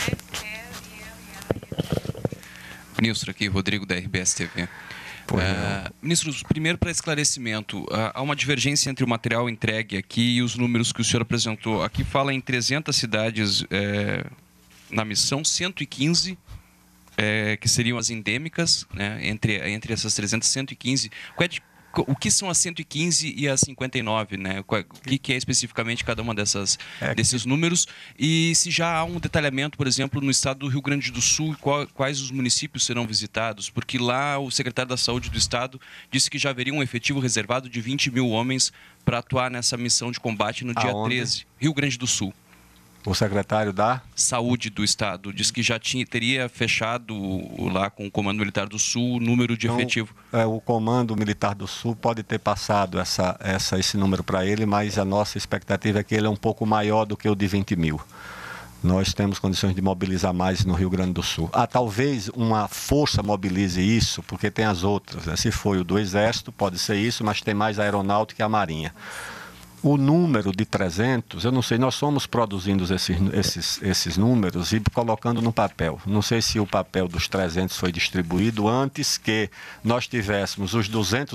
Ministro, aqui Rodrigo da RBS-TV. Ministro, primeiro para esclarecimento, há uma divergência entre o material entregue aqui e os números que o senhor apresentou. Aqui fala em 300 cidades na missão, 115 que seriam as endêmicas, né? Entre essas 300, 115. O que são as 115 e as 59, né? O que é especificamente cada uma desses números? E se já há um detalhamento, por exemplo, no estado do Rio Grande do Sul, quais os municípios serão visitados? Porque lá o secretário da Saúde do estado disse que já haveria um efetivo reservado de 20 mil homens para atuar nessa missão de combate no dia 13, Rio Grande do Sul. O secretário da Saúde do estado disse que já teria fechado lá com o Comando Militar do Sul o número de efetivo. O Comando Militar do Sul pode ter passado esse número para ele, mas a nossa expectativa é que ele é um pouco maior do que o de 20 mil. Nós temos condições de mobilizar mais no Rio Grande do Sul. Talvez uma força mobilize isso, porque tem as outras, né? Se foi o do Exército, pode ser isso, mas tem mais a Aeronáutica e a Marinha. O número de 300, eu não sei, nós fomos produzindo esses números e colocando no papel. Não sei se o papel dos 300 foi distribuído antes que nós tivéssemos os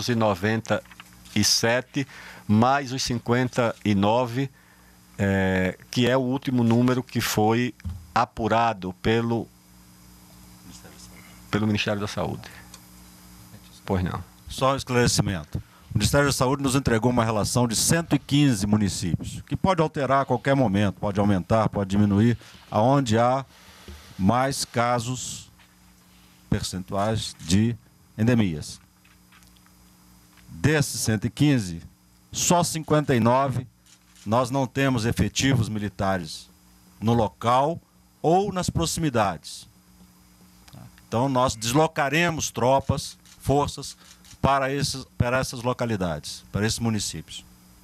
297 mais os 59, que é o último número que foi apurado pelo Ministério da Saúde. Pois não. Só um esclarecimento. O Ministério da Saúde nos entregou uma relação de 115 municípios, que pode alterar a qualquer momento, pode aumentar, pode diminuir, aonde há mais casos percentuais de endemias. Desses 115, só 59 nós não temos efetivos militares no local ou nas proximidades. Então nós deslocaremos tropas, forças, para essas localidades, para esses municípios.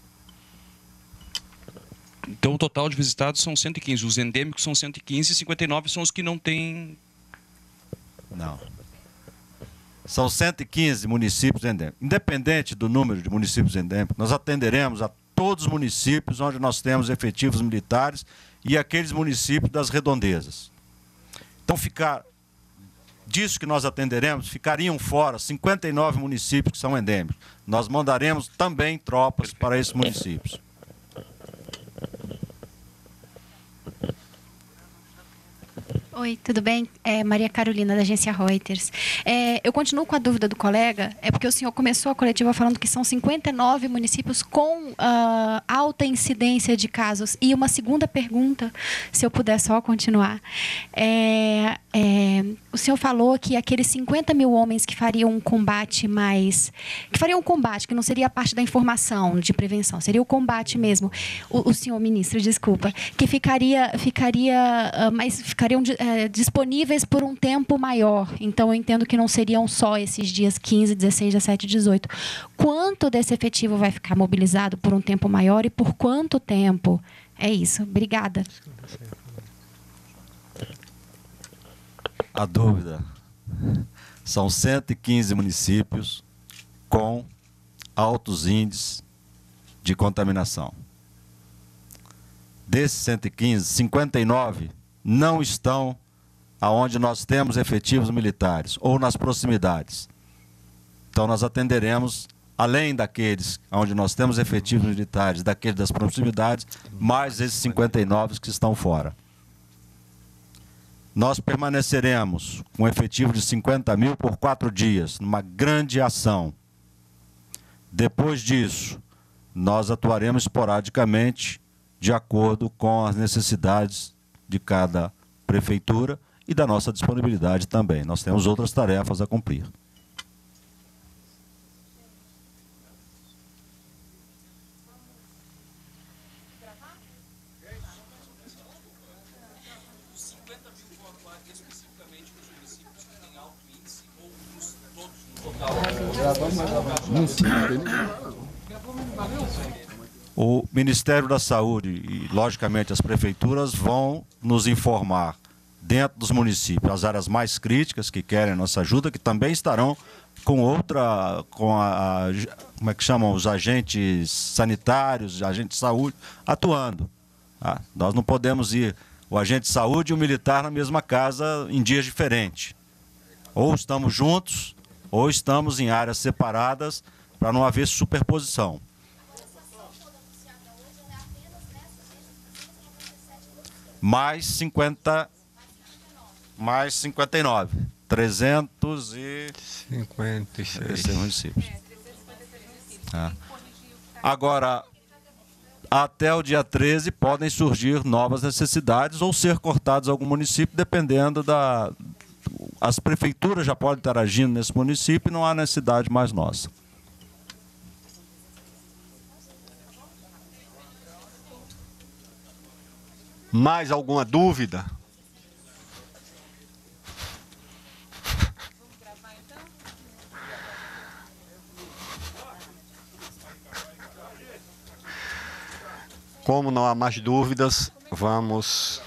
Então o total de visitados são 115, os endêmicos são 115 e 59 são os que não têm... Não. São 115 municípios endêmicos. Independente do número de municípios endêmicos, nós atenderemos a todos os municípios onde nós temos efetivos militares e aqueles municípios das redondezas. Então disso que nós atenderemos, ficariam fora 59 municípios que são endêmicos. Nós mandaremos também tropas para esses municípios. Oi, tudo bem? Maria Carolina, da agência Reuters. Eu continuo com a dúvida do colega, porque o senhor começou a coletiva falando que são 59 municípios com alta incidência de casos. E uma segunda pergunta, se eu puder só continuar. O senhor falou que aqueles 50 mil homens que fariam um combate que não seria a parte da informação de prevenção, seria o combate mesmo. O senhor ministro, desculpa, que ficariam disponíveis por um tempo maior. Então, eu entendo que não seriam só esses dias 15, 16, 17 e 18. Quanto desse efetivo vai ficar mobilizado por um tempo maior e por quanto tempo? É isso. Obrigada. A dúvida. São 115 municípios com altos índices de contaminação. Desses 115, 59 não estão aonde nós temos efetivos militares ou nas proximidades. Então nós atenderemos, além daqueles onde nós temos efetivos militares, daqueles das proximidades, mais esses 59 que estão fora. Nós permaneceremos com um efetivo de 50 mil por 4 dias, numa grande ação. Depois disso, nós atuaremos esporadicamente de acordo com as necessidades de cada prefeitura e da nossa disponibilidade também. Nós temos outras tarefas a cumprir. O Ministério da Saúde e, logicamente, as prefeituras vão nos informar dentro dos municípios as áreas mais críticas que querem a nossa ajuda, que também estarão com como é que chamam, os agentes sanitários, agentes de saúde, atuando. Tá? Nós não podemos ir o agente de saúde e o militar na mesma casa em dias diferentes. Ou estamos juntos, ou estamos em áreas separadas para não haver superposição. Mais 59. 356 municípios. Agora, até o dia 13 podem surgir novas necessidades ou ser cortados algum município, dependendo da... As prefeituras já podem estar agindo nesse município e não há necessidade mais nossa. Mais alguma dúvida? Como não há mais dúvidas, vamos...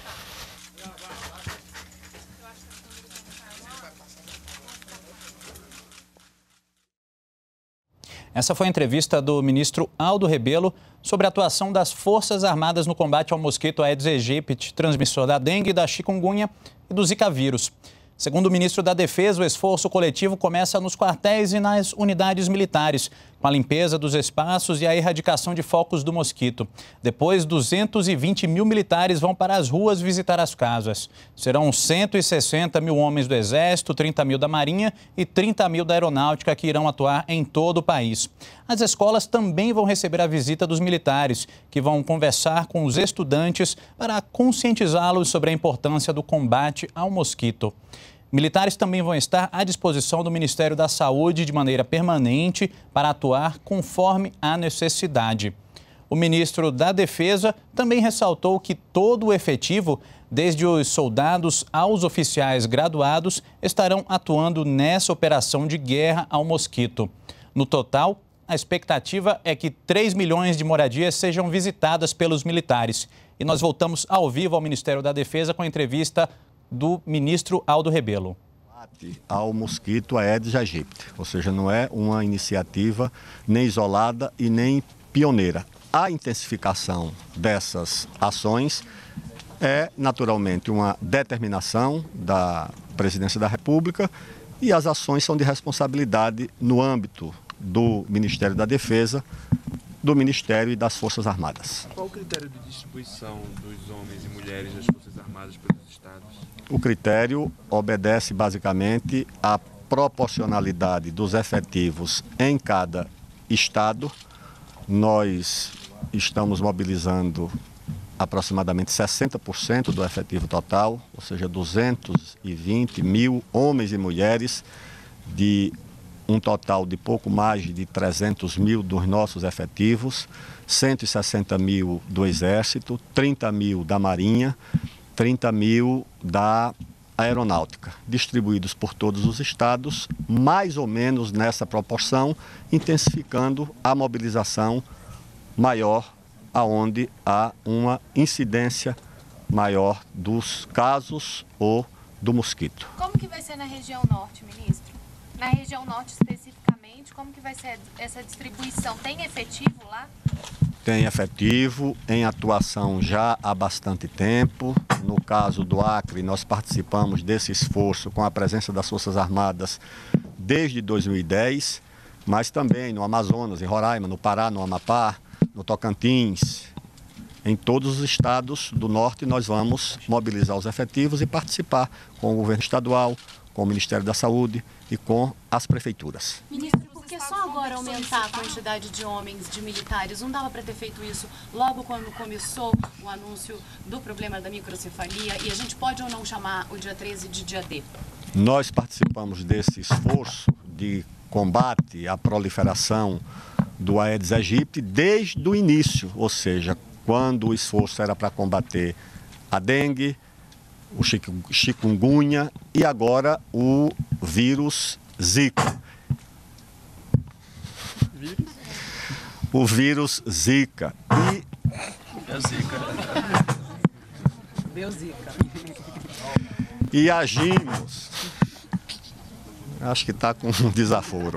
Essa foi a entrevista do ministro Aldo Rebelo sobre a atuação das Forças Armadas no combate ao mosquito Aedes aegypti, transmissor da dengue, da chikungunya e do zika vírus. Segundo o ministro da Defesa, o esforço coletivo começa nos quartéis e nas unidades militares, com a limpeza dos espaços e a erradicação de focos do mosquito. Depois, 220 mil militares vão para as ruas visitar as casas. Serão 160 mil homens do Exército, 30 mil da Marinha e 30 mil da Aeronáutica que irão atuar em todo o país. As escolas também vão receber a visita dos militares, que vão conversar com os estudantes para conscientizá-los sobre a importância do combate ao mosquito. Militares também vão estar à disposição do Ministério da Saúde de maneira permanente para atuar conforme a necessidade. O ministro da Defesa também ressaltou que todo o efetivo, desde os soldados aos oficiais graduados, estarão atuando nessa operação de guerra ao mosquito. No total, a expectativa é que 3 milhões de moradias sejam visitadas pelos militares. E nós voltamos ao vivo ao Ministério da Defesa com a entrevista do ministro Aldo Rebelo. Ao mosquito Aedes aegypti, ou seja, não é uma iniciativa nem isolada e nem pioneira. A intensificação dessas ações é naturalmente uma determinação da Presidência da República e as ações são de responsabilidade no âmbito do Ministério da Defesa, do Ministério e das Forças Armadas. Qual o critério de distribuição dos homens e mulheres das Forças Armadas pelos estados? O critério obedece basicamente à proporcionalidade dos efetivos em cada estado. Nós estamos mobilizando aproximadamente 60% do efetivo total, ou seja, 220 mil homens e mulheres de um total de pouco mais de 300 mil dos nossos efetivos, 160 mil do Exército, 30 mil da Marinha, 30 mil da Aeronáutica, distribuídos por todos os estados, mais ou menos nessa proporção, intensificando a mobilização maior, aonde há uma incidência maior dos casos ou do mosquito. Como que vai ser na região norte, ministro? Na região norte especificamente, como que vai ser essa distribuição? Tem efetivo lá? Tem efetivo em atuação já há bastante tempo. No caso do Acre, nós participamos desse esforço com a presença das Forças Armadas desde 2010, mas também no Amazonas, em Roraima, no Pará, no Amapá, no Tocantins. Em todos os estados do norte nós vamos mobilizar os efetivos e participar com o governo estadual, com o Ministério da Saúde e com as prefeituras. Ministro, por que que só agora aumentar a quantidade de homens, de militares? Não dava para ter feito isso logo quando começou o anúncio do problema da microcefalia? E a gente pode ou não chamar o dia 13 de dia D? Nós participamos desse esforço de combate à proliferação do Aedes aegypti desde o início, ou seja, quando o esforço era para combater a dengue, o chikungunya e agora o vírus Zika. O vírus Zika. E agimos. Acho que está com um desaforo.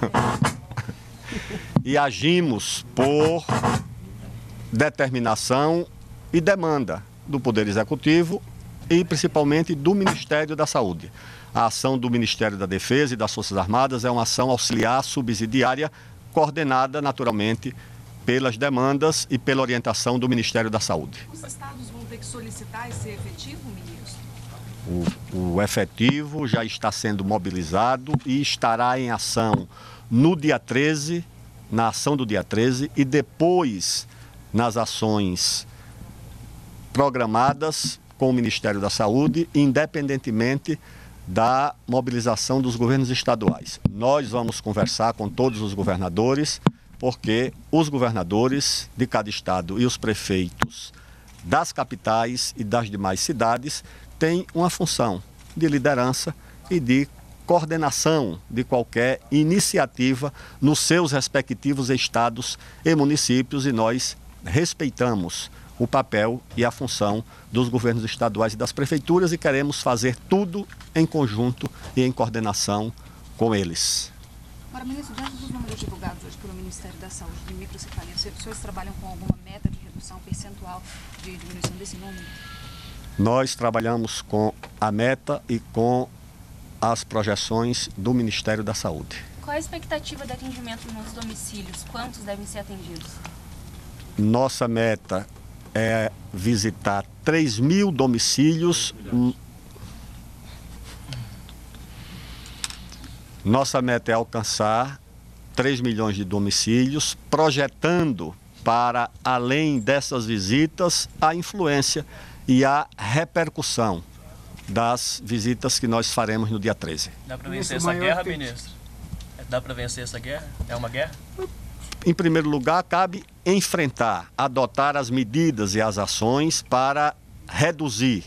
E agimos por determinação e demanda do Poder Executivo e principalmente do Ministério da Saúde. A ação do Ministério da Defesa e das Forças Armadas é uma ação auxiliar, subsidiária, coordenada naturalmente pelas demandas e pela orientação do Ministério da Saúde. Os estados vão ter que solicitar esse efetivo, ministro? O efetivo já está sendo mobilizado e estará em ação no dia 13, na ação do dia 13 e depois nas ações programadas com o Ministério da Saúde, independentemente da mobilização dos governos estaduais. Nós vamos conversar com todos os governadores, porque os governadores de cada estado e os prefeitos das capitais e das demais cidades têm uma função de liderança e de coordenação de qualquer iniciativa nos seus respectivos estados e municípios, e nós respeitamos o papel e a função dos governos estaduais e das prefeituras e queremos fazer tudo em conjunto e em coordenação com eles. Agora, ministro, diante dos números divulgados hoje pelo Ministério da Saúde de microcefalia, os senhores trabalham com alguma meta de redução percentual de diminuição desse número? Nós trabalhamos com a meta e com as projeções do Ministério da Saúde. Qual é a expectativa de atendimento nos domicílios? Quantos devem ser atendidos? Nossa meta é visitar 3.000 domicílios. Nossa meta é alcançar 3 milhões de domicílios, projetando para além dessas visitas a influência e a repercussão das visitas que nós faremos no dia 13. Dá para vencer essa guerra, ministro? Dá para vencer essa guerra? É uma guerra? Em primeiro lugar, cabe enfrentar, adotar as medidas e as ações para reduzir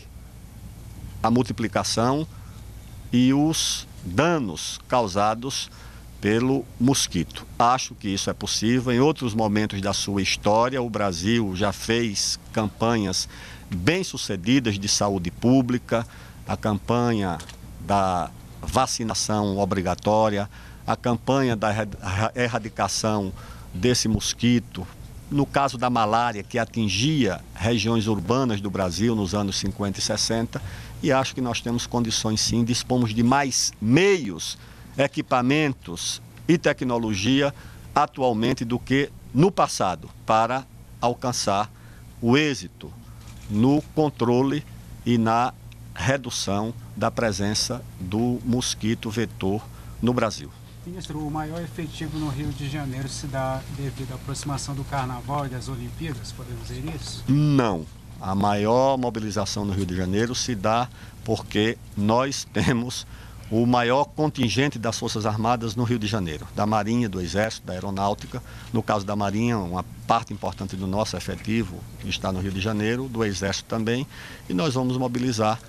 a multiplicação e os danos causados pelo mosquito. Acho que isso é possível. Em outros momentos da sua história, o Brasil já fez campanhas bem-sucedidas de saúde pública, a campanha da vacinação obrigatória, a campanha da erradicação desse mosquito, no caso da malária, que atingia regiões urbanas do Brasil nos anos 50 e 60, e acho que nós temos condições sim, dispomos de mais meios, equipamentos e tecnologia atualmente do que no passado para alcançar o êxito no controle e na redução da presença do mosquito vetor no Brasil. Ministro, o maior efetivo no Rio de Janeiro se dá devido à aproximação do Carnaval e das Olimpíadas, podemos dizer isso? Não. A maior mobilização no Rio de Janeiro se dá porque nós temos o maior contingente das Forças Armadas no Rio de Janeiro, da Marinha, do Exército, da Aeronáutica. No caso da Marinha, uma parte importante do nosso efetivo está no Rio de Janeiro, do Exército também, e nós vamos mobilizar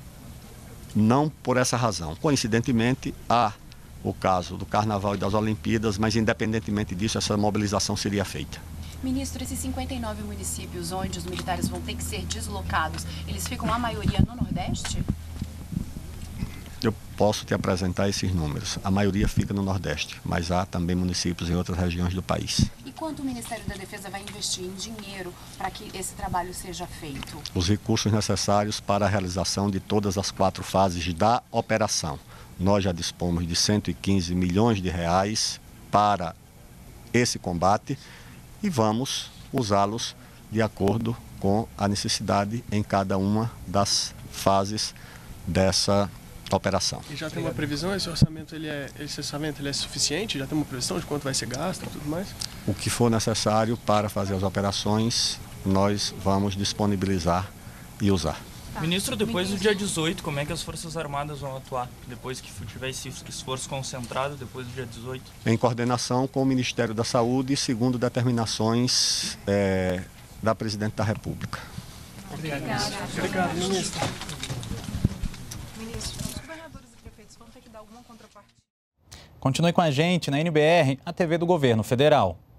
não por essa razão. Coincidentemente, há o caso do Carnaval e das Olimpíadas, mas independentemente disso, essa mobilização seria feita. Ministro, esses 59 municípios onde os militares vão ter que ser deslocados, eles ficam a maioria no Nordeste? Eu posso te apresentar esses números. A maioria fica no Nordeste, mas há também municípios em outras regiões do país. E quanto o Ministério da Defesa vai investir em dinheiro para que esse trabalho seja feito? Os recursos necessários para a realização de todas as 4 fases da operação. Nós já dispomos de 115 milhões de reais para esse combate e vamos usá-los de acordo com a necessidade em cada uma das fases dessa operação. E já tem uma previsão? Esse orçamento ele é suficiente? Já tem uma previsão de quanto vai ser gasto e tudo mais? O que for necessário para fazer as operações, nós vamos disponibilizar e usar. Ministro, depois do dia 18, como é que as Forças Armadas vão atuar? Depois que tiver esse esforço concentrado, depois do dia 18? Em coordenação com o Ministério da Saúde, segundo determinações da Presidente da República. Obrigado, ministro. Ministro, os governadores e prefeitos vão ter que dar alguma contrapartida? Continue com a gente na NBR, a TV do Governo Federal.